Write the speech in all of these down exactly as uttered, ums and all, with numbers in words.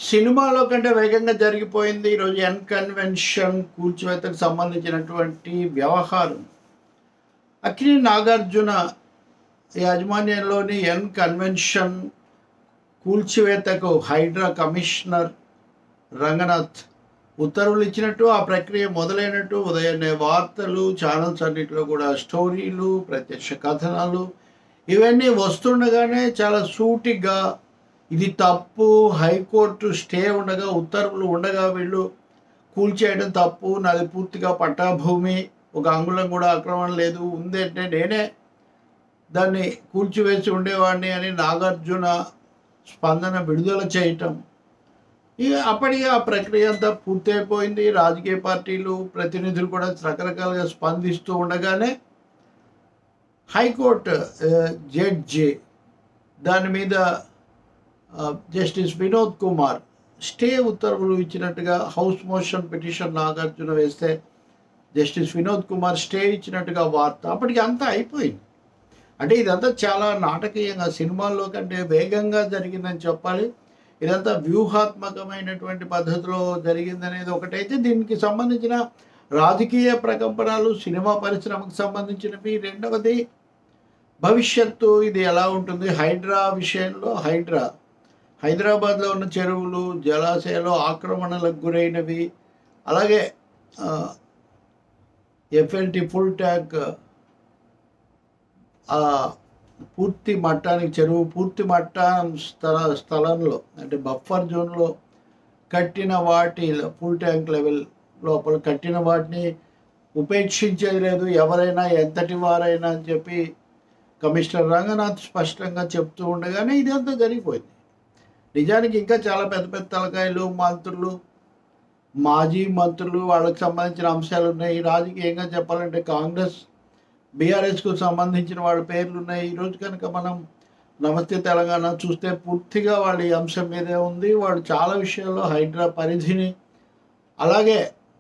సినిమాలో కంటే వేగంగా జరిగిపోయింది ఈరోజు ఎన్ కన్వెన్షన్ కూల్చివేతకు సంబంధించినటువంటి వ్యవహారం. అక్కినేని నాగార్జున యాజమాన్యంలోని ఎన్ కన్వెన్షన్ కూల్చివేతకు హైడ్రా కమిషనర్ రంగనాథ్ ఉత్తర్వులు ఇచ్చినట్టు, ఆ ప్రక్రియ మొదలైనట్టు ఉదయాన్నే వార్తలు ఛానల్స్ అన్నింటిలో కూడా స్టోరీలు, ప్రత్యక్ష కథనాలు ఇవన్నీ వస్తుండగానే చాలా సూటిగా ఇది తప్పు, హైకోర్టు స్టే ఉండగా ఉత్తర్వులు ఉండగా వీళ్ళు కూల్చేయడం తప్పు, నాది పూర్తిగా పట్టాభూమి, ఒక అంగుళం కూడా ఆక్రమణ లేదు, ఉందంటే నేనే దాన్ని కూల్చివేసి ఉండేవాడిని అని నాగార్జున స్పందన విడుదల చేయటం. ఇక అప్పటికే ఆ ప్రక్రియ అంతా పూర్తయిపోయింది. రాజకీయ పార్టీలు ప్రతినిధులు కూడా రకరకాలుగా స్పందిస్తూ ఉండగానే హైకోర్టు జడ్జి దాని మీద జస్టిస్ వినోద్ కుమార్ స్టే ఉత్తర్వులు ఇచ్చినట్టుగా హౌస్ మోషన్ పిటిషన్ నాగార్జున వేస్తే జస్టిస్ వినోద్ కుమార్ స్టే ఇచ్చినట్టుగా వార్త. అప్పటికి అంతా అయిపోయింది. అంటే ఇదంతా చాలా నాటకీయంగా, సినిమాల్లో కంటే వేగంగా జరిగిందని చెప్పాలి. ఇదంతా వ్యూహాత్మకమైనటువంటి పద్ధతిలో జరిగిందనేది ఒకటైతే, దీనికి సంబంధించిన రాజకీయ ప్రకంపనలు, సినిమా పరిశ్రమకు సంబంధించినవి రెండవది భవిష్యత్తు ఇది ఎలా ఉంటుంది. హైడ్రా విషయంలో హైడ్రా హైదరాబాద్లో ఉన్న చెరువులు, జలాశయాలు ఆక్రమణలకు గురైనవి, అలాగే ఎఫ్ఎల్టీ ఫుల్ ట్యాంక్ పూర్తి మట్టానికి, చెరువు పూర్తి మట్టం స్థల స్థలంలో అంటే బఫర్ జోన్లో కట్టిన వాటి ఫుల్ ట్యాంక్ లెవెల్ లోపల కట్టిన వాటిని ఉపేక్షించేది లేదు, ఎవరైనా ఎంతటి వారైనా అని చెప్పి కమిషనర్ రంగనాథ్ స్పష్టంగా చెప్తూ ఉండగానే ఇదంతా జరిగిపోయింది. నిజానికి ఇంకా చాలా పెద్ద పెద్ద తలకాయలు, మంత్రులు, మాజీ మంత్రులు, వాళ్ళకి సంబంధించిన అంశాలు ఉన్నాయి. రాజకీయంగా చెప్పాలంటే కాంగ్రెస్, బీఆర్ఎస్కు సంబంధించిన వాళ్ళ పేర్లు ఉన్నాయి. ఈరోజు కనుక మనం నమస్తే తెలంగాణ చూస్తే పూర్తిగా వాళ్ళ ఈ అంశం మీదే ఉంది. వాళ్ళు చాలా విషయాల్లో హైడ్రా పరిధిని, అలాగే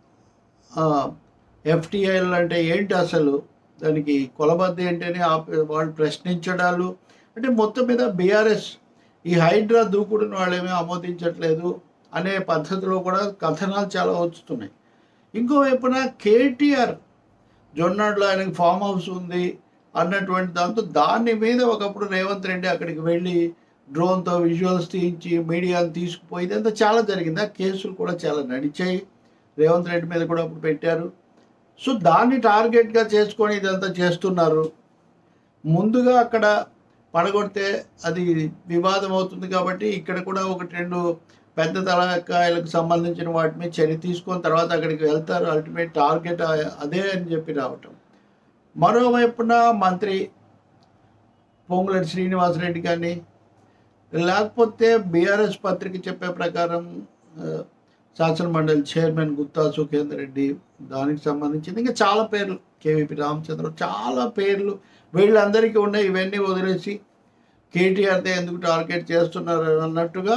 ఎఫ్టీఐలు అంటే ఏంటి, అసలు దానికి కొలబద్ద ఏంటని వాళ్ళు ప్రశ్నించడాలు, అంటే మొత్తం మీద బీఆర్ఎస్ ఈ హైడ్రా దూకుడును వాళ్ళేమీ ఆమోదించట్లేదు అనే పద్ధతిలో కూడా కథనాలు చాలా వస్తున్నాయి. ఇంకోవైపున కేటీఆర్ జొన్నాడులో ఆయనకి ఫామ్ హౌస్ ఉంది అన్నటువంటి దాంతో దాని మీద ఒకప్పుడు రేవంత్ రెడ్డి అక్కడికి వెళ్ళి డ్రోన్తో విజువల్స్ తీయించి మీడియాను తీసుకుపోయి ఇదంతా చాలా జరిగింది. ఆ కేసులు కూడా చాలా నడిచాయి. రేవంత్ రెడ్డి మీద కూడా అప్పుడు పెట్టారు. సో దాన్ని టార్గెట్గా చేసుకొని ఇదంతా చేస్తున్నారు. ముందుగా అక్కడ పడగొడితే అది వివాదం అవుతుంది కాబట్టి ఇక్కడ కూడా ఒకటి రెండు పెద్ద తలకాయలకు సంబంధించిన వాటి మీద చర్య తీసుకొని తర్వాత అక్కడికి వెళ్తారు. అల్టిమేట్ టార్గెట్ అదే అని చెప్పి రావటం. మరోవైపున మంత్రి పొంగులేటి శ్రీనివాసరెడ్డి కానీ, లేకపోతే బీఆర్ఎస్ పత్రిక చెప్పే ప్రకారం శాసనమండలి చైర్మన్ గుత్తా సుఖేందర్ రెడ్డి, దానికి సంబంధించింది ఇంకా చాలా పేర్లు, కేవీపీ రామచంద్ర, చాలా పేర్లు వీళ్ళందరికీ ఉన్నాయి. ఇవన్నీ వదిలేసి కేటీఆర్తో ఎందుకు టార్గెట్ చేస్తున్నారు అన్నట్టుగా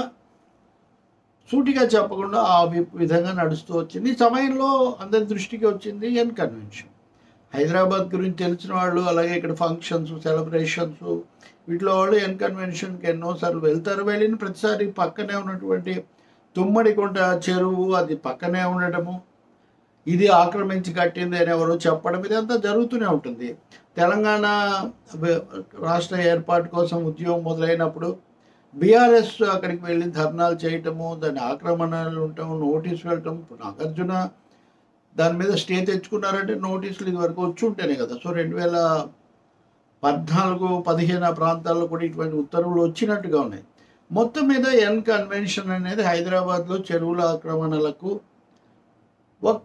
సూటిగా చెప్పకుండా ఆ విధంగా నడుస్తూ వచ్చింది. ఈ సమయంలో అందరి దృష్టికి వచ్చింది ఎన్ కన్వెన్షన్. హైదరాబాద్ గురించి తెలిసిన వాళ్ళు, అలాగే ఇక్కడ ఫంక్షన్స్, సెలబ్రేషన్స్ వీటిలో వాళ్ళు ఎన్ కన్వెన్షన్కి ఎన్నోసార్లు వెళ్తారు. వెళ్ళిన ప్రతిసారి పక్కనే ఉన్నటువంటి తుమ్మడికుంట చెరువు అది పక్కనే ఉండటము, ఇది ఆక్రమించి కట్టింది అని ఎవరో చెప్పడం, ఇదంతా జరుగుతూనే ఉంటుంది. తెలంగాణ రాష్ట్ర ఏర్పాటు కోసం ఉద్యమం మొదలైనప్పుడు బీఆర్ఎస్ అక్కడికి వెళ్ళి ధర్నాలు చేయటము, దాని ఆక్రమణలు ఉండటము, నోటీసు వెళ్ళటం. ఇప్పుడు నాగార్జున దాని మీద స్టే తెచ్చుకున్నారంటే నోటీసులు ఇది వరకు వచ్చి ఉంటేనే కదా. సో రెండు వేల పద్నాలుగు పదిహేను ఆ ప్రాంతాల్లో కూడా ఇటువంటి ఉత్తర్వులు వచ్చినట్టుగా ఉన్నాయి. మొత్తం మీద ఎన్ కన్వెన్షన్ అనేది హైదరాబాద్లో చెరువుల ఆక్రమణలకు ఒక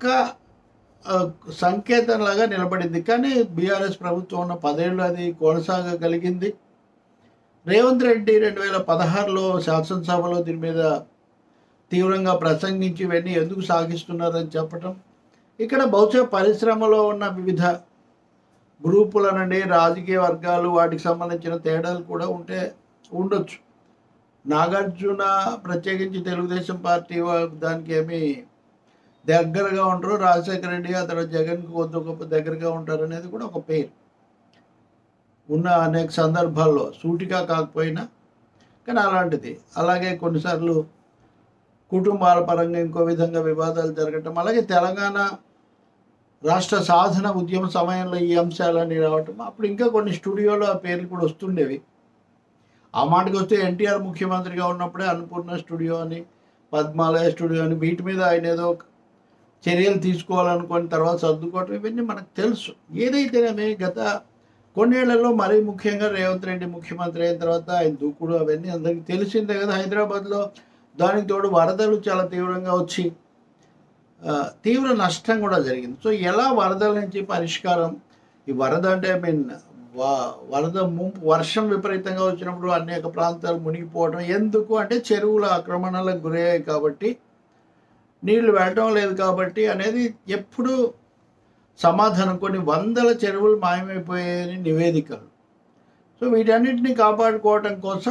సంకేతంలాగా నిలబడింది. కానీ బీఆర్ఎస్ ప్రభుత్వం ఉన్న పదేళ్ళు అది కొనసాగగలిగింది. రేవంత్ రెడ్డి రెండు వేల పదహారులో శాసనసభలో దీని మీద తీవ్రంగా ప్రసంగించి ఇవన్నీ ఎందుకు సాగిస్తున్నారని చెప్పటం, ఇక్కడ బహుశా పరిశ్రమలో ఉన్న వివిధ గ్రూపులనండి, రాజకీయ వర్గాలు, వాటికి సంబంధించిన తేడాలు కూడా ఉంటే ఉండొచ్చు. నాగార్జున ప్రత్యేకించి తెలుగుదేశం పార్టీ దానికి ఏమీ దగ్గరగా ఉంటారు, రాజశేఖర రెడ్డి ఆ తర్వాత జగన్కి కొద్ది గొప్ప దగ్గరగా ఉంటారు అనేది కూడా ఒక పేరు ఉన్న అనేక సందర్భాల్లో, సూటిగా కాకపోయినా కానీ అలాంటిది. అలాగే కొన్నిసార్లు కుటుంబాల పరంగా ఇంకో విధంగా వివాదాలు జరగటం, అలాగే తెలంగాణ రాష్ట్ర సాధన ఉద్యమ సమయంలో ఈ అంశాలన్నీ రావటం, అప్పుడు ఇంకా కొన్ని స్టూడియోలో ఆ పేర్లు కూడా వస్తుండేవి. ఆ మాటకి వస్తే ఎన్టీఆర్ ముఖ్యమంత్రిగా ఉన్నప్పుడే అన్నపూర్ణ స్టూడియో అని, పద్మాలయ స్టూడియో అని, వీటి మీద ఆయన ఏదో చర్యలు తీసుకోవాలనుకొని తర్వాత సర్దుకోవటం ఇవన్నీ మనకు తెలుసు. ఏదైతేనేమి గత కొన్నేళ్లలో మరీ ముఖ్యంగా రేవంత్ రెడ్డి ముఖ్యమంత్రి అయిన తర్వాత ఆయన దూకుడు అవన్నీ అందరికీ తెలిసిందే కదా. హైదరాబాద్లో దానికి తోడు వరదలు చాలా తీవ్రంగా వచ్చి తీవ్ర నష్టం కూడా జరిగింది. సో ఎలా వరదల నుంచి పరిష్కారం, ఈ వరద అంటే ఐ మీన్ వరద ముంపు, వర్షం విపరీతంగా వచ్చినప్పుడు అనేక ప్రాంతాలు మునిగిపోవడం ఎందుకు అంటే చెరువుల ఆక్రమణలకు గురయ్యాయి కాబట్టి, నీళ్లు వెళ్ళడం లేదు కాబట్టి అనేది ఎప్పుడు సమాధానం. కొన్ని వందల చెరువులు మాయమైపోయాయని నివేదికలు. సో వీటన్నిటిని కాపాడుకోవటం కోసం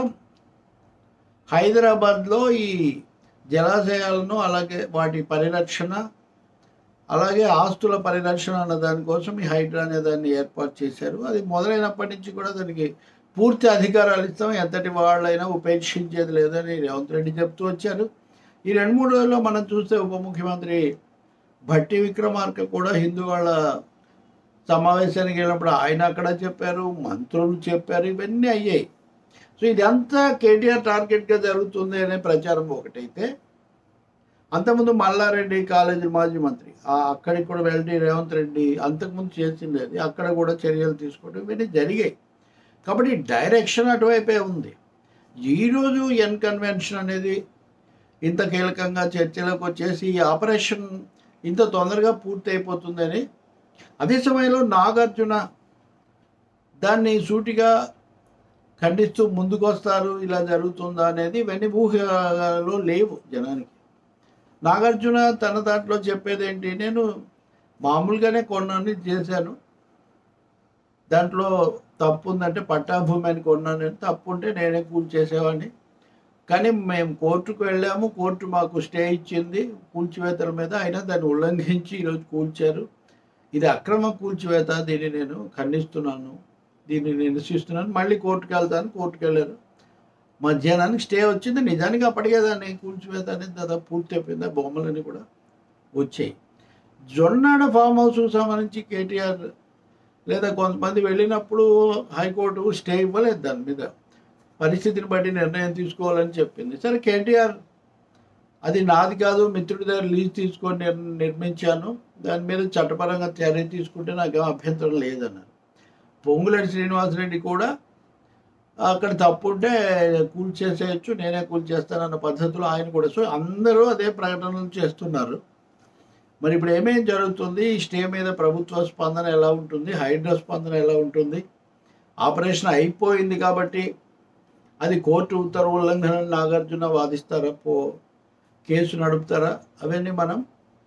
హైదరాబాద్లో ఈ జలాశయాలను, అలాగే వాటి పరిరక్షణ, అలాగే ఆస్తుల పరిరక్షణ అన్న దానికోసం ఈ హైడ్రా అనే దాన్ని ఏర్పాటు చేశారు. అది మొదలైనప్పటి నుంచి కూడా దానికి పూర్తి అధికారాలు ఇస్తాం, ఎంతటి వాళ్ళైనా ఉపేక్షించేది లేదని రేవంత్ రెడ్డి చెప్తూ వచ్చారు. ఈ రెండు మూడు రోజుల్లో మనం చూస్తే ఉప ముఖ్యమంత్రి భట్టి విక్రమార్క కూడా హిందూ వాళ్ళ సమావేశానికి వెళ్ళినప్పుడు ఆయన అక్కడ చెప్పారు, మంత్రులు చెప్పారు, ఇవన్నీ అయ్యాయి. సో ఇదంతా కేటీఆర్ టార్గెట్గా జరుగుతుంది అనే ప్రచారం ఒకటైతే, అంతకుముందు మల్లారెడ్డి కాలేజీ మాజీ మంత్రి అక్కడికి కూడా వెళ్ళి రేవంత్ రెడ్డి అంతకుముందు చేసింది అది, అక్కడ కూడా చర్యలు తీసుకోవడం ఇవన్నీ జరిగాయి. కాబట్టి డైరెక్షన్ అటువైపే ఉంది. ఈరోజు ఎన్ కన్వెన్షన్ అనేది ఇంత కీలకంగా చర్చలోకి వచ్చేసి ఈ ఆపరేషన్ ఇంత తొందరగా పూర్తి అయిపోతుందని, అదే సమయంలో నాగార్జున దాన్ని సూటిగా ఖండిస్తూ ముందుకు వస్తారు, ఇలా జరుగుతుందా అనేది ఇవన్నీ ఊహలో లేవు జనానికి. నాగార్జున తన దాంట్లో చెప్పేది ఏంటి, నేను మామూలుగానే కొన్నాను చేశాను, దాంట్లో తప్పు ఉందంటే పట్టాభూమి అని కొన్నాను, తప్పు ఉంటే నేనే కూల్చేసేవాడిని, కానీ మేము కోర్టుకు వెళ్ళాము, కోర్టు మాకు స్టే ఇచ్చింది కూల్చివేతల మీద, అయినా దాన్ని ఉల్లంఘించి ఈరోజు కూల్చారు, ఇది అక్రమ కూల్చివేత, దీన్ని నేను ఖండిస్తున్నాను, దీన్ని నిరసిస్తున్నాను, మళ్ళీ కోర్టుకు వెళ్తాను, కోర్టుకు వెళ్ళారు, మధ్యాహ్నానికి స్టే వచ్చింది, నిజానికి అప్పటికే దాన్ని కూల్చివేత అనేది దాదాపు పూర్తి అయిపోయింది, ఆ బొమ్మలన్నీ కూడా వచ్చాయి. జొన్నాడ ఫామ్ హౌస్కు సంబంధించి కేటీఆర్ లేదా కొంతమంది వెళ్ళినప్పుడు హైకోర్టు స్టే ఇవ్వలేదు, దాని మీద పరిస్థితిని బట్టి నిర్ణయం తీసుకోవాలని చెప్పింది. సరే కేటీఆర్ అది నాది కాదు, మిత్రుడి దగ్గర లీజ్ తీసుకొని నేను నిర్మించాను, దాని మీద చట్టపరంగా చర్య తీసుకుంటే నాకేం అభ్యంతరం లేదన్నారు. పొంగులేటి శ్రీనివాసరెడ్డి కూడా అక్కడ తప్పు ఉంటే కూల్చేసేయచ్చు, నేనే కూల్చేస్తానన్న పద్ధతిలో ఆయన కూడా. సో అందరూ అదే ప్రకటనలు చేస్తున్నారు. మరి ఇప్పుడు ఏమేం జరుగుతుంది, ఈ స్టే మీద ప్రభుత్వ స్పందన ఎలా ఉంటుంది, హైడ్రా స్పందన ఎలా ఉంటుంది, ఆపరేషన్ అయిపోయింది కాబట్టి అది కోర్టు ఉత్తర్వు ఉల్లంఘన నాగార్జున వాదిస్తారా, పో కేసు నడుపుతారా, అవన్నీ మనం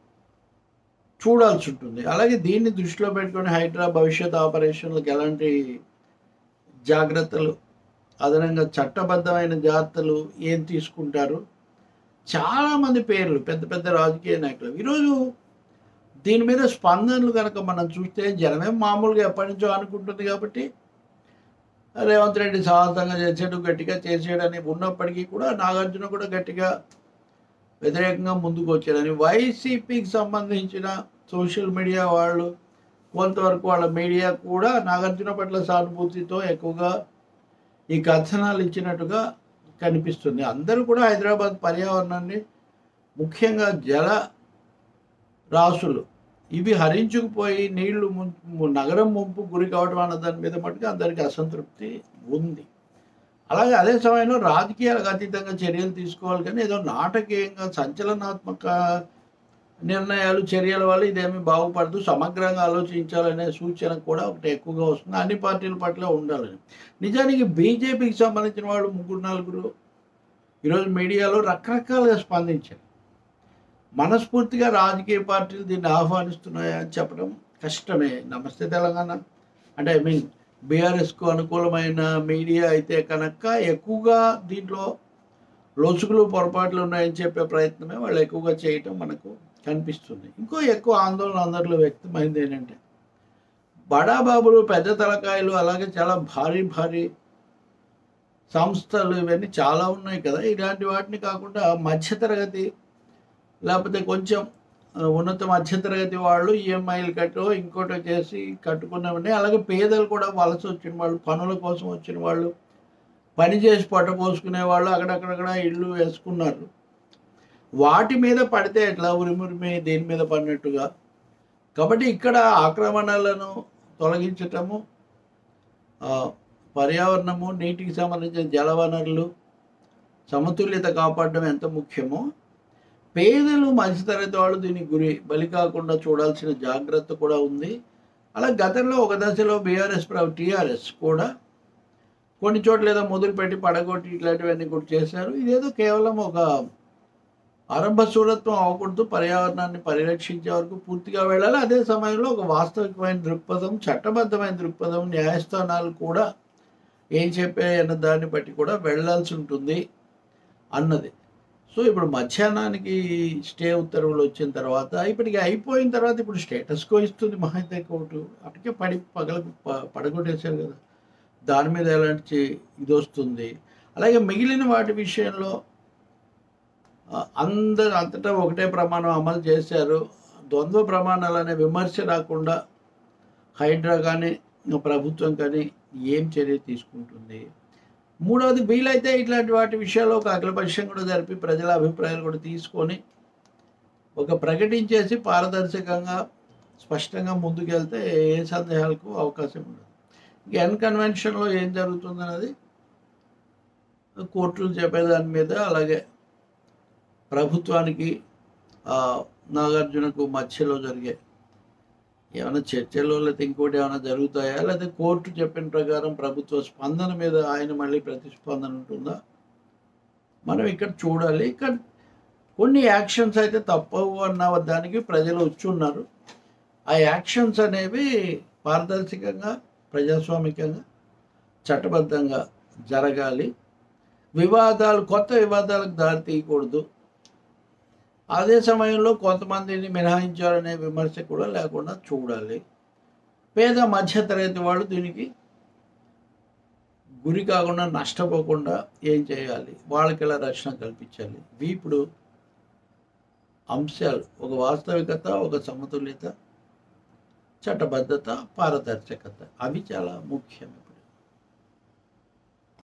చూడాల్సి ఉంటుంది. అలాగే దీన్ని దృష్టిలో పెట్టుకొని హైడ్రా భవిష్యత్ ఆపరేషన్లకు ఎలాంటి జాగ్రత్తలు, అదనంగా చట్టబద్ధమైన జాగ్రత్తలు ఏం తీసుకుంటారు, చాలామంది పేర్లు పెద్ద పెద్ద రాజకీయ నాయకులు. ఈరోజు దీని మీద స్పందనలు కనుక మనం చూస్తే జనమే మామూలుగా ఎప్పటి నుంచో అనుకుంటుంది కాబట్టి రేవంత్ రెడ్డి సాహసంగా చేసాడు, గట్టిగా చేసాడని ఉన్నప్పటికీ కూడా నాగార్జున కూడా గట్టిగా వ్యతిరేకంగా ముందుకు వచ్చాడని వైసీపీకి సంబంధించిన సోషల్ మీడియా వాళ్ళు, కొంతవరకు వాళ్ళ మీడియా కూడా నాగార్జున పట్ల సానుభూతితో ఎక్కువగా ఈ కథనాలు ఇచ్చినట్టుగా కనిపిస్తుంది. అందరూ కూడా హైదరాబాద్ పర్యావరణాన్ని, ముఖ్యంగా జల రాసులు ఇవి హరించుకుపోయి నీళ్లు నగరం ముంపు గురి కావడం అన్న దాని మీద మటుకు అందరికీ అసంతృప్తి ఉంది. అలాగే అదే సమయంలో రాజకీయాలకు అతీతంగా చర్యలు తీసుకోవాలి, కానీ ఏదో నాటకీయంగా సంచలనాత్మక నిర్ణయాలు చర్యల వల్ల ఇదేమీ బాగుపడదు, సమగ్రంగా ఆలోచించాలనే సూచన కూడా ఒకటి ఎక్కువగా వస్తుంది. అన్ని పార్టీల పట్ల ఉండాలని. నిజానికి బీజేపీకి సంబంధించిన వాళ్ళు ముగ్గురు నలుగురు ఈరోజు మీడియాలో రకరకాలుగా స్పందించారు. మనస్ఫూర్తిగా రాజకీయ పార్టీలు దీన్ని ఆహ్వానిస్తున్నాయా అని చెప్పడం కష్టమే. నమస్తే తెలంగాణ అంటే ఐ మీన్ బీఆర్ఎస్కు అనుకూలమైన మీడియా అయితే కనుక ఎక్కువగా దీంట్లో లోసుగులు పొరపాట్లు ఉన్నాయని చెప్పే ప్రయత్నమే వాళ్ళు ఎక్కువగా చేయటం మనకు కనిపిస్తుంది. ఇంకో ఎక్కువ ఆందోళన అందరిలో వ్యక్తమైంది ఏంటంటే బడాబాబులు, పెద్ద తలకాయలు, అలాగే చాలా భారీ భారీ సంస్థలు ఇవన్నీ చాలా ఉన్నాయి కదా. ఇలాంటి వాటిని కాకుండా మధ్యతరగతి లేకపోతే కొంచెం ఆ, ఉన్నత మధ్యతరగతి వాళ్ళు ఈఎంఐలు కట్టో ఇంకోటో చేసి కట్టుకున్నవన్నీ, అలాగే పేదలు కూడా వలస వచ్చిన వాళ్ళు, పనుల కోసం వచ్చిన వాళ్ళు, పని చేసి పొట్ట పోసుకునే వాళ్ళు అక్కడక్కడక్కడ ఇళ్ళు వేసుకున్నారు. వాటి మీద పడితే ఎట్లా, ఉరిమురిమి దేని మీద పడినట్టుగా. కాబట్టి ఇక్కడ ఆక్రమణలను తొలగించటము, ఆ, పర్యావరణము, నీటికి సంబంధించిన జలవనరులు సమతుల్యత కాపాడడం ఎంత ముఖ్యమో, పేదలు మధ్యతరగతి వాళ్ళు దీనికి గురి బలి కాకుండా చూడాల్సిన జాగ్రత్త కూడా ఉంది. అలా గతంలో ఒక దశలో బీఆర్ఎస్ టీఆర్ఎస్ కూడా కొన్ని చోట్ల ఏదో మొదలుపెట్టి పడగొట్టి ఇట్లాంటివన్నీ కూడా చేశారు. ఇదేదో కేవలం ఒక ఆరంభ శూరత్వం అవ్వకూడదు, పర్యావరణాన్ని పరిరక్షించే వరకు పూర్తిగా వెళ్ళాలి. అదే సమయంలో ఒక వాస్తవికమైన దృక్పథం, చట్టబద్ధమైన దృక్పథం, న్యాయస్థానాలు కూడా ఏం చెప్పాయి అన్న దాన్ని బట్టి కూడా వెళ్ళాల్సి ఉంటుంది అన్నది. సో ఇప్పుడు మధ్యాహ్నానికి స్టే ఉత్తర్వులు వచ్చిన తర్వాత, ఇప్పటికి అయిపోయిన తర్వాత ఇప్పుడు స్టేటస్ కో ఇస్తుంది మహాయితే కోర్టు. అప్పటికే పడి పగలకు పడగొట్టేశారు కదా, దాని మీద ఎలాంటి ఇది వస్తుంది. అలాగే మిగిలిన వాటి విషయంలో అందరు అంతటా ఒకటే ప్రమాణం అమలు చేశారు. ద్వంద్వ ప్రమాణాలు అనే విమర్శ రాకుండా హైడ్రా కానీ ప్రభుత్వం కానీ ఏం చర్య తీసుకుంటుంది. మూడవది, వీలైతే ఇట్లాంటి వాటి విషయాల్లో ఒక అఖిలపక్షం కూడా జరిపి ప్రజల అభిప్రాయాలు కూడా తీసుకొని ఒక ప్రకటించేసి పారదర్శకంగా స్పష్టంగా ముందుకెళ్తే ఏ సందేహాలకు అవకాశం ఉండదు. ఇక ఎన్ కన్వెన్షన్లో ఏం జరుగుతుందన్నది కోర్టులు చెప్పేదాని మీద, అలాగే ప్రభుత్వానికి నాగార్జునకు మధ్యలో జరిగే ఏమైనా చర్చలు లేకపోతే ఇంకోటి ఏమైనా జరుగుతాయా, లేకపోతే కోర్టు చెప్పిన ప్రకారం ప్రభుత్వ స్పందన మీద ఆయన మళ్ళీ ప్రతిస్పందన ఉంటుందా, మనం ఇక్కడ చూడాలి. ఇక్కడ కొన్ని యాక్షన్స్ అయితే తప్పవు అన్న దానికి ప్రజలు వచ్చి ఉన్నారు. ఆ యాక్షన్స్ అనేవి పారదర్శకంగా, ప్రజాస్వామికంగా, చట్టబద్ధంగా జరగాలి. వివాదాలు, కొత్త వివాదాలకు దారి తీయకూడదు. అదే సమయంలో కొంతమందిని మినహాయించాలనే విమర్శ కూడా లేకుండా చూడాలి. పేద మధ్యతరగతి వాళ్ళు దీనికి గురి కాకుండా, నష్టపోకుండా ఏం చేయాలి, వాళ్ళకి ఎలా రక్షణ కల్పించాలి. ఇవి ఇప్పుడు అంశాలు. ఒక వాస్తవికత, ఒక సమతుల్యత, చట్టబద్ధత, పారదర్శకత, అవి చాలా ముఖ్యం.